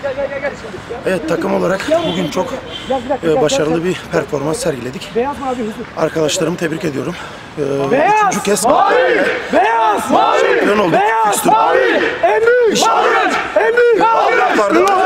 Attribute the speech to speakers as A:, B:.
A: Evet, takım olarak bugün çok başarılı bir performans sergiledik. Arkadaşlarımı tebrik ediyorum. Üçüncü kez şampiyon olduk.
B: En büyük! En büyük!